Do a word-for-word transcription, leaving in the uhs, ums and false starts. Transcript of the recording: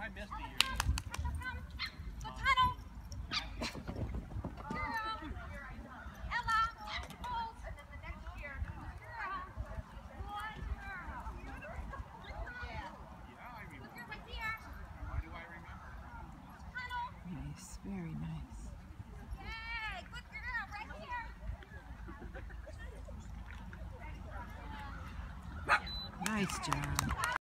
I missed a year. The tunnel. Ella. Hold. And then the next year. Yeah, I remember. Look right here. Why do I remember? Tunnel. Nice, very nice. Yay, good girl, right here. Nice job.